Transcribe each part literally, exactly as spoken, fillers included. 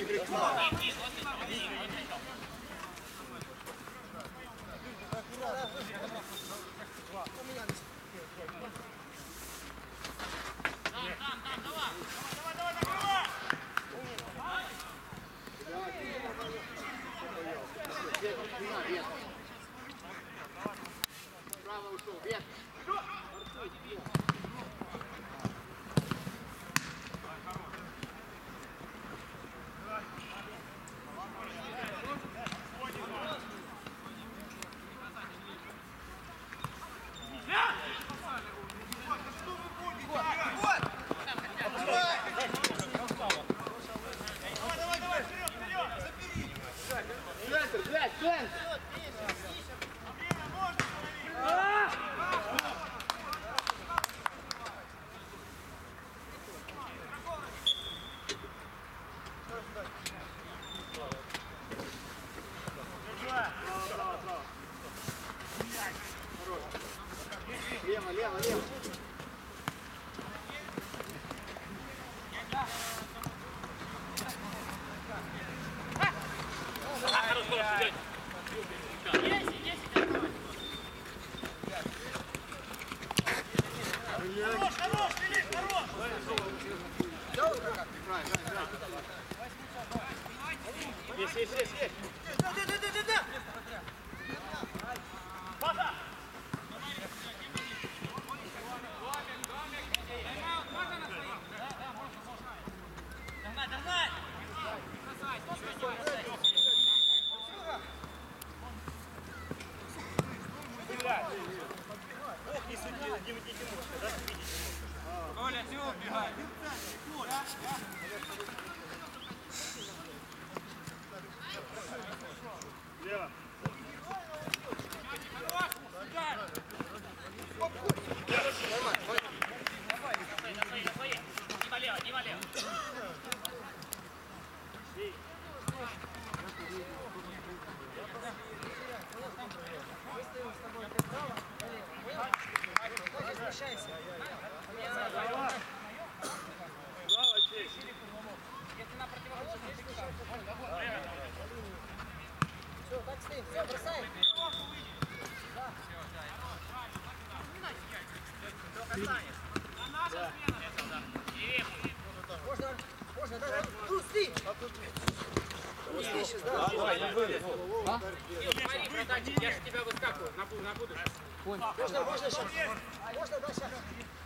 Право ушел, вверх. Центр, блядь, центр! Лево, лево, лево. Хорош, хорош, Филипп, хорош! Есть, есть, есть, есть. Да, да, да, да, да! Паса! Догнать, догнать! Ох, не суди, не видите мушка, да, видите мушка. Коля, все, убегай! Лево. Слава честь. Все, так стоим, все, бросаем. Можно, можно, да, да. Пусти! Пусти сейчас, да. Давай, не вылез. А? Смотри, братанчик, я же тебя выскакиваю на буду, на буду. Можно, можно сейчас. Можно, да, сейчас.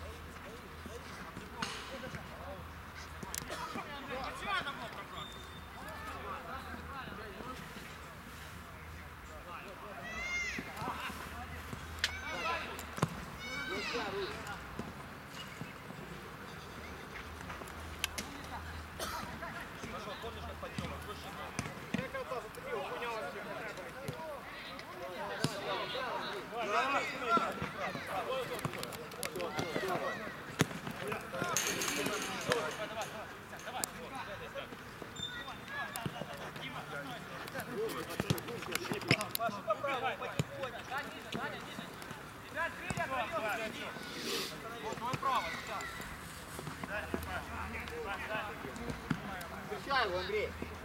Встречай его, Андрей.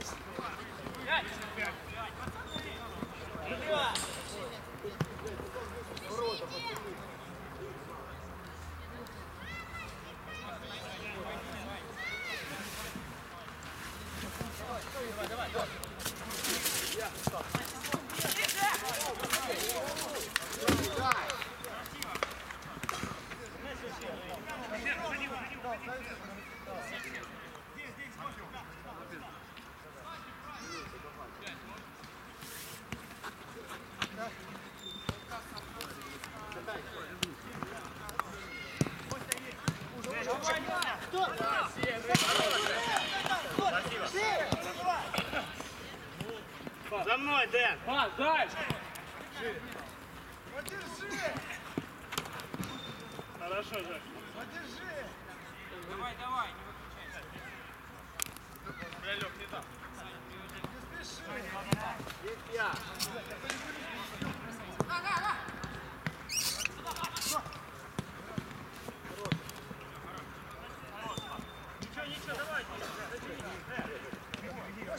За мной, Дэн. Пас, дальше! Хорошо, Жак. Давай, давай, не выключайся. Бля, Лёх, не там. Есть я. Ничего, ничего, давайте.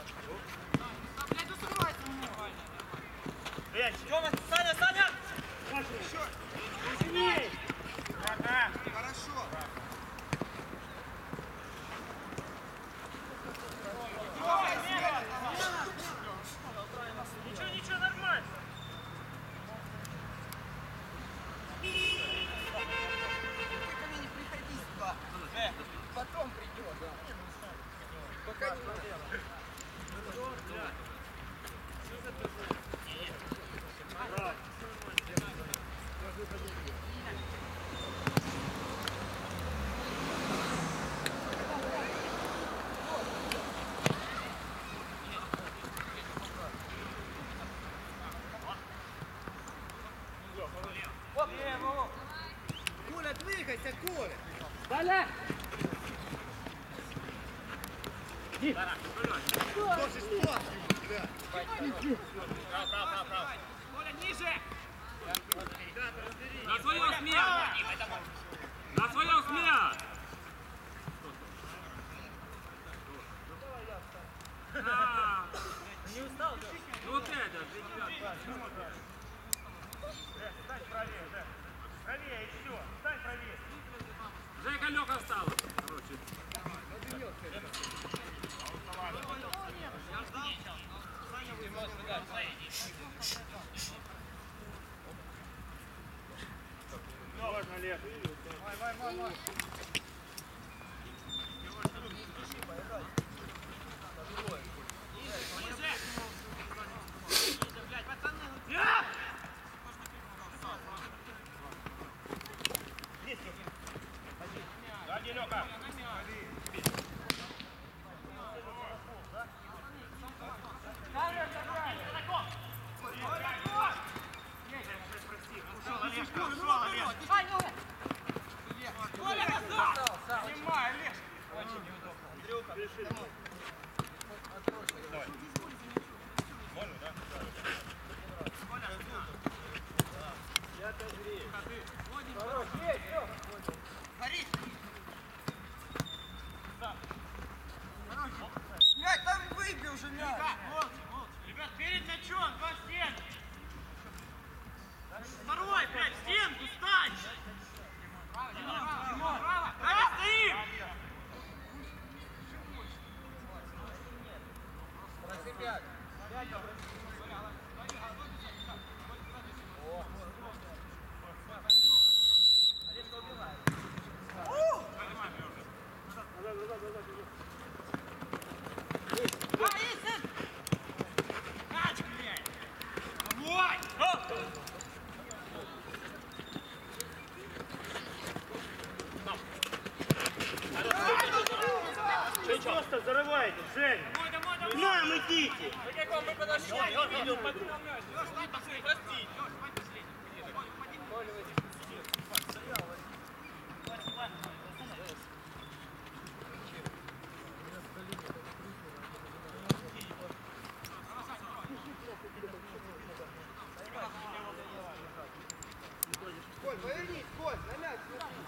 Блядь, ну срывайся у него. Блядь, Тёма, Саня, Саня! Паша, еще. Сильней. Ага. Хорошо. Ничего, ничего, нормально. Ты ко мне не приходи сюда. Потом придет. Пока не надо. Коля, двигайся, Коля! Далее! Коля, ниже! На свою смерть! На свою смерть! А, Не устал, да? вот это, для тебя. Стань правее, да. Правее, еще. Стань правее. Жека Лёха осталось. Короче. Можно, Лев. Вай, вай, вай, вай. Блядь, пацаны, Сзади, Лёха. Ушел, Олег, ушел, Олег. Коля, назад! Снимай, Олег. Очень неудобно. Андрюха, домой. Давай. Можно, да? Хорош, есть, всё. Борис! Мяч, там выбей уже мяч! Ребят, перед мячом, два стен. Второй, блядь, стенку стань. Право! Давай, стоим. Проси пять. Олежка убивает. Мяч, блядь. Давай. Вы просто зарываете, Женя. Нам идите. Вы как вам мы подошли? Он видел, подумал. Прости! Коль, повернись, Коль, на мяч смотри.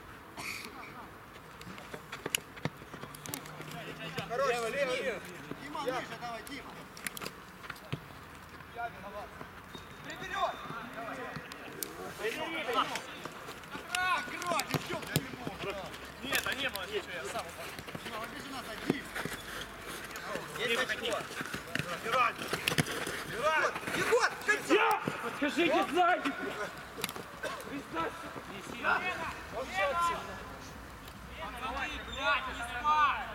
Хорош, лево, лево, лево. Дима, ниже давай, Дима. Я виноват. Приберет. Прибери, А, крот, идем к нему. Нет, а не было ничего, я сам упал. Дима, бежи назад, Дим. Есть очко. Убирай. Убирай. Егор, катя! Подскажите сзади! Он шотся. Пацаны, блядь, не спать!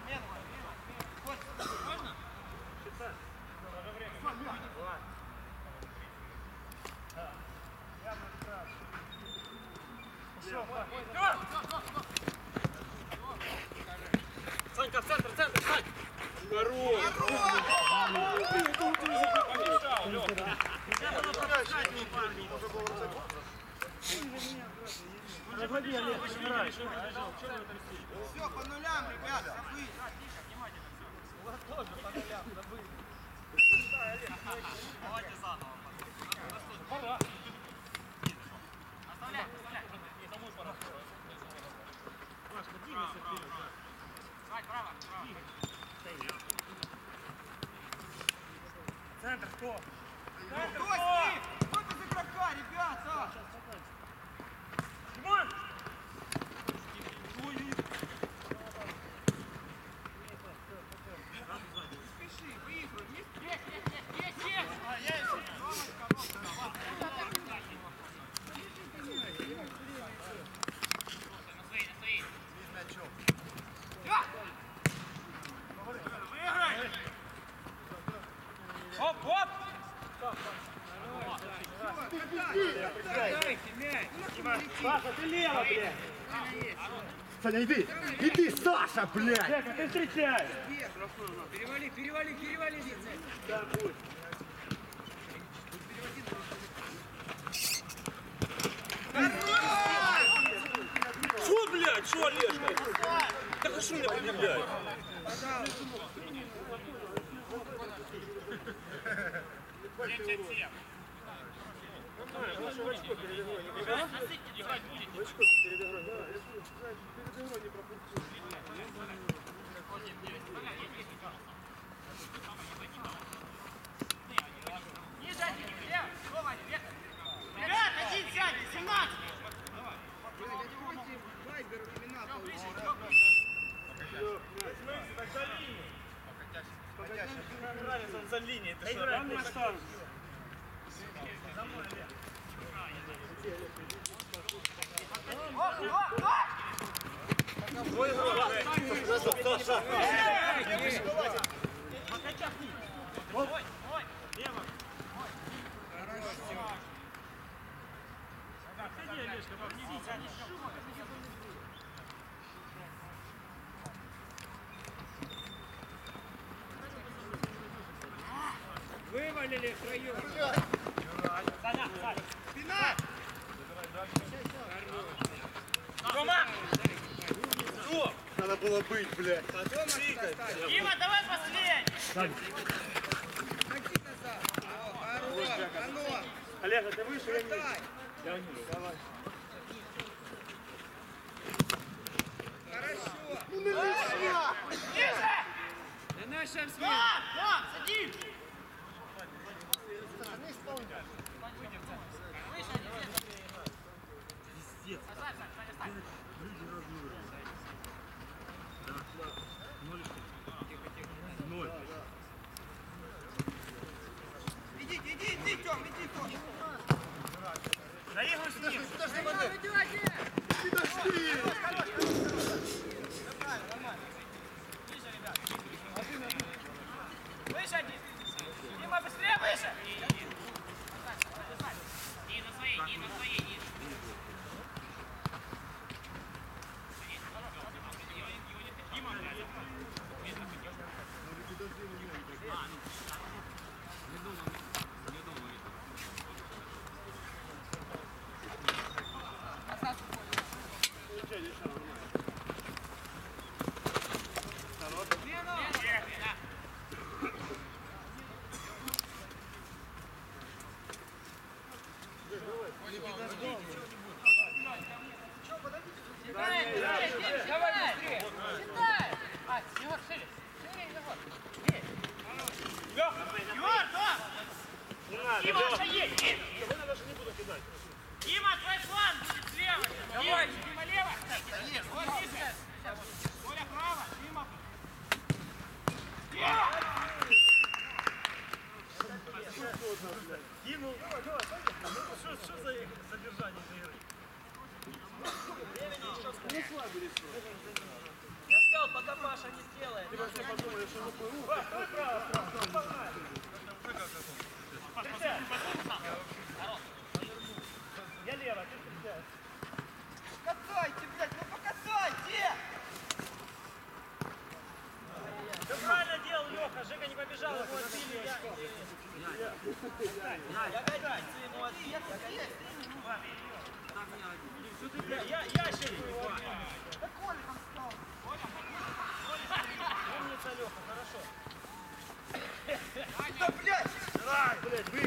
Санька, в центр, в центр, Сань. Здорово. Помешал, Лёха. Нельзя было помешать ему, парни. Заходи, Олег, собирай. Все, по нулям, ребята, забыть. У вас тоже по нулям, забыть. Давайте заново. Пора. Оставляй, оставляй. Кому пора? Право, право, право. Сань, право, право. Центр кто? Центр Кто кто? с ним? Кто без игрока, ребята? Димон! Спеши, выигрывай. Есть? Есть, есть, есть, есть! А, я еще. На своей, на своей. Выиграй! Оп, оп! Дайте мяч. Дима, Саша, ты лево, блядь! Саня, иди! Иди, Саша, блядь! Жека, ты встречаешь! Перевали, перевали, перевали. Витя. Да, будь. Что, блядь, что, Олежка? Так а что меня предъявляет? Всем, всем, всем. Лучше в очко перед игрой не бежать. Насыпьте, бежать будете. В очко перед игрой. Да, если знаешь, перед игрой не пропустил. Не сзади, лево. Вова, вверх. Ребят, один сядь, семнадцать. Дядя Войти, Вайберу имена получил. Так за линией. Мне нравится, он за линией. Ты что, там не осталось? Вывалили втроем. Саня, Саня. Спина! Рома! Надо было быть, блядь. Дома достать. Дима, давай последний. Ходи назад. О, хорош. Оно. Олега, ты выше, я ниже. Дай. Я ниже. Давай. Хорошо. Ниже. На нашем свете. Да, да, садись. Выше, Пиздец. Сань, Сань, Саня, Сань. Иди, иди, иди, Тём, иди, Тём. Наигруй с ним. Выше один. Дима, быстрее, выше. Не на своей, не на своей, не. Дима, блядь. Давай быстрее. Седай. А, Егор, шире. Шире, Егор. Есть. Егор, да. Не надо. Дима, Лёха. уже есть. Есть. Сегодня даже не буду кидать. Дима, твой план будет слева. Давай. Дима, лево. Вот близко. Коля, право. Дима. Кинул. Что, что за задержание этой игры? Я сказал, пока Паша не сделает. Ты вообще подумаешь, что такое? Ух, давай право, право, погнали. Встречай. Я лево, ты встречай. Катайте, блядь, ну покатайте! Да правильно делал Леха, Жека не побежал, его отбили. Я... Я катайте, ему отъехать. Я, я, я щеку его отбили. Да Коля там стал. Умница, Леха, хорошо. Да, блядь! Давай, блядь, вы!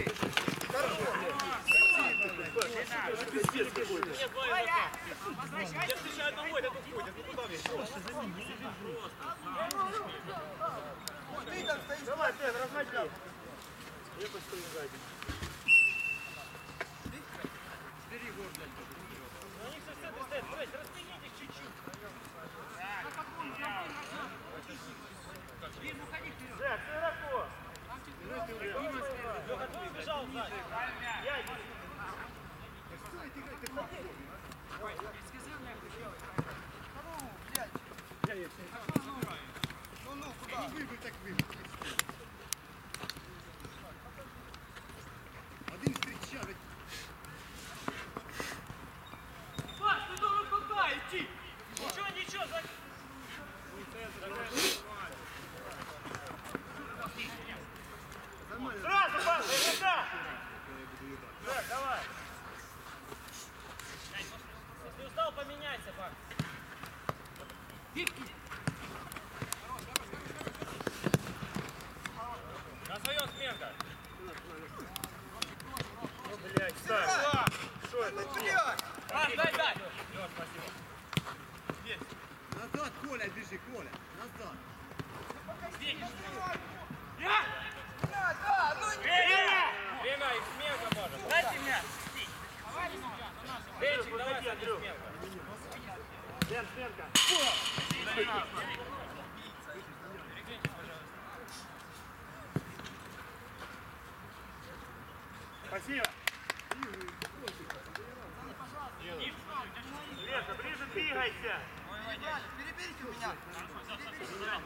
Пиздец какой-то. Нет, два игрока. Возвращайся. Я встречаю одного, я тут ходит. Ну куда мне? Ты там стоишь. Давай, Тен, разноди. Я постою сзади. Ну, они все с этой стоят. Брось, распрягите их чуть-чуть. Жек, широко. Леха, ты убежал сзади. Я иду. Ну, ну, куда? Вибив, так вибив. Один зустрічав. Паш, ты должен туда идти. Ничего, ничего, за... Сразу, Паш, сюда! Так, давай. Если устал, поменяйся, Паш. На своем сменка. Ну, блядь, ставь. Что это? Ну, блядь! А, дай, дай. Лёш, спасибо. Назад, Коля, біжи, Коля. Назад. Я! Да, да, ну не... Время! Время, и сменка может. Дайте мяч. Денчик, давай, садись, сменка. Дэн, сменка. Спасибо. Леша, ближе двигайся. Переберите у меня. Переберите меня.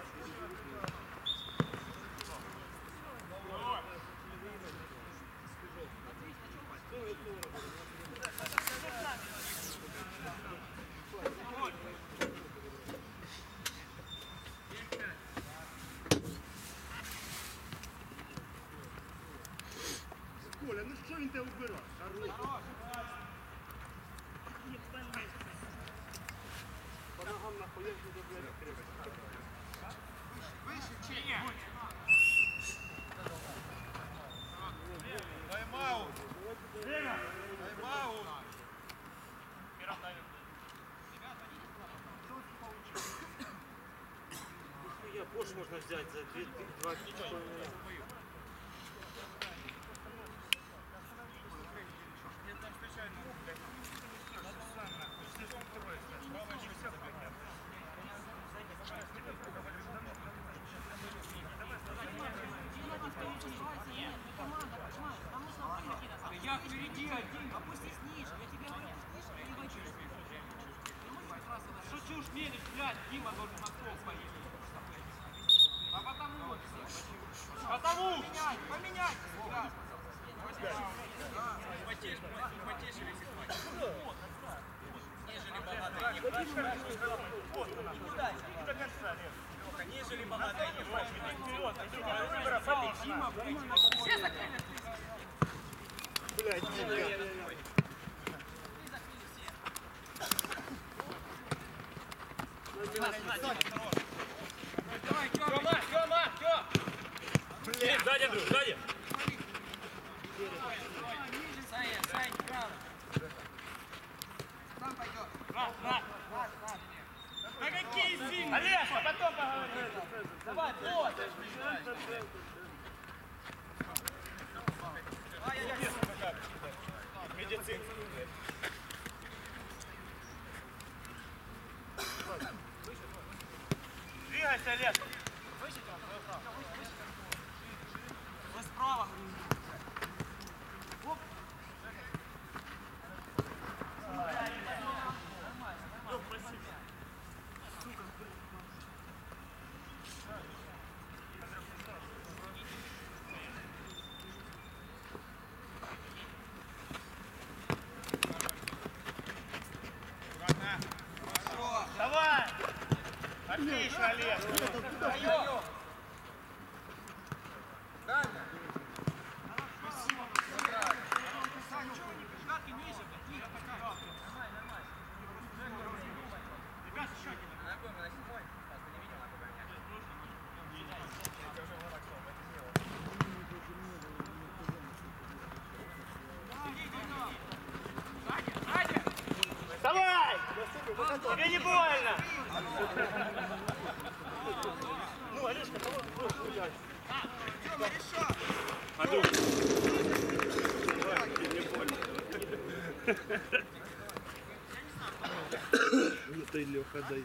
Коля, ну що він тебе вбирав? Хорош. По ногам нахуя не добре треба. Выше, чей? Тайм-аут. Тайм-аут. Я Пош можно взять за два кича. Я впереди один. Опустись ниже. Я тебе говорю, опустись ниже. Не хочу. Что чушь мелешь, блядь? Дима должен на стол поехать. А потому... Потому... Поменять, поменять. Нежели богатый не Все закрыли. Блядь, Димка. Давай, Тёма. Тёма, Тёма, Тёма! Блин, сзади, Андрюш, сзади! Саня, Саня, право. Там пойдет. Раз, раз! Да какие сильные! Олег, а потом поговорим! Давай, вот. Медицинский. Двигайся, Олег! Вы справа. Давай! Отлично, Олег! Даем. Дальше. Пятки ниже, блядь. Ниже такая. Нормально, нормально. Ребят, еще один. Сзади, сзади. Давай! Тебе не больно! Ну, Олежка, кого? Тёма, решай. А друг? Это Леха дойдет.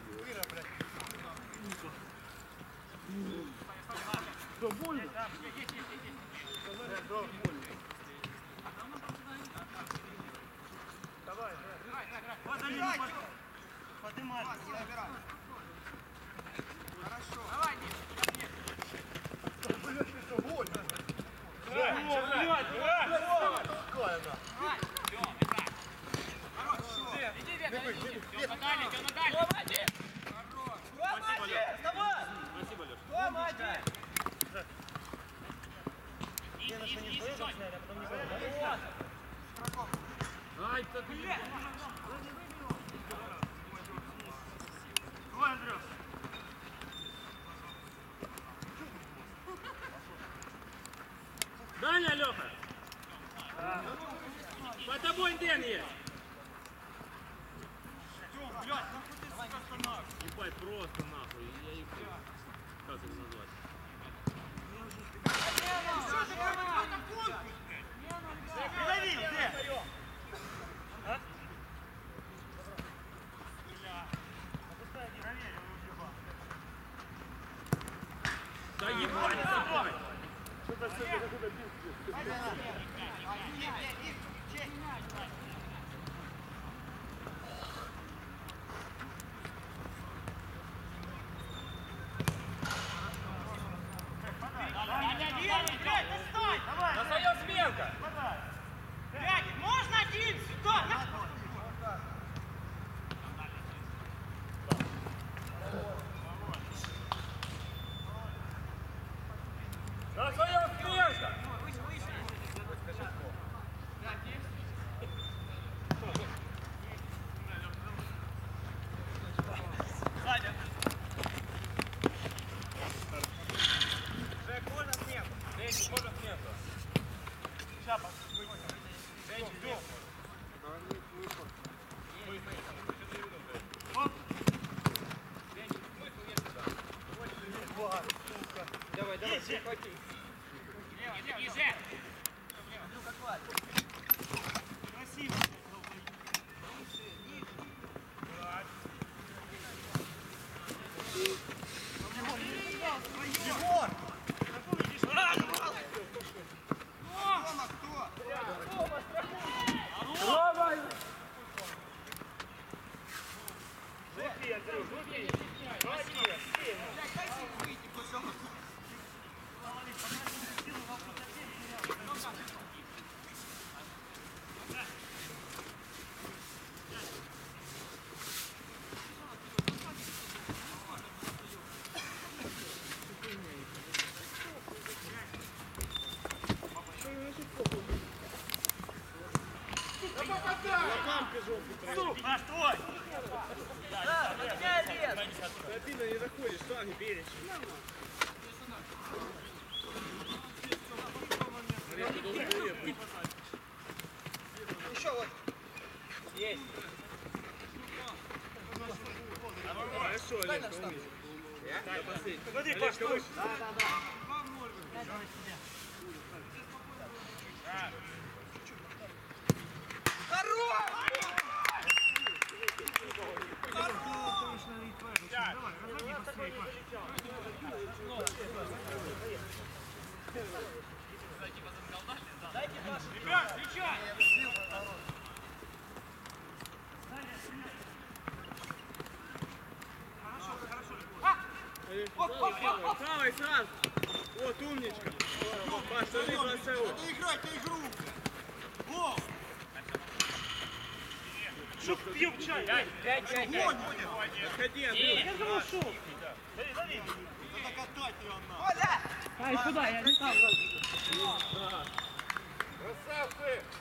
Что, больно? Поднимай. Давай, Дим. Иди, Века, иди. Тёма, дальше, Тёма, дальше. Спасибо, Леш. Спасибо, Леш. Не, на что не стоит, сняли, а потом не было. Ай, так, блядь. Ой, Андрюх. Даня, Леха. Под тобой Дэн есть. Ебать, просто нахуй. Я их... Как их назвать? Придави, где? А? Да ебать, ебать. Достаёт сменка. Можно один сюда? Достаёт сменка. Сзади. Жек, можно сменку? Дэнчик, можно сменка? Сейчас, Дэнчик, сменка. Оп. Давай, давай, захвати. Ниже. Красиво. Егор! Тома, кто? Жги, Андрюх, жги. Молодец. Дайте выйти, пожалуйста. Наш твой! Да, на меня лез. Обидно не заходишь, штанги перечь. Еще вот. Есть. Хорошо, Дай Олег, на штангу. умничка. Смотри, Паш, стой! Ребят, встречай. Правый сразу. Вот, умничка. Паш, что ты бросил? Надо играть на игру. Во! Шух, пьем чай! Отходи, Андрюх. Я думал, шух! Дави, дави! Оля! Красавцы!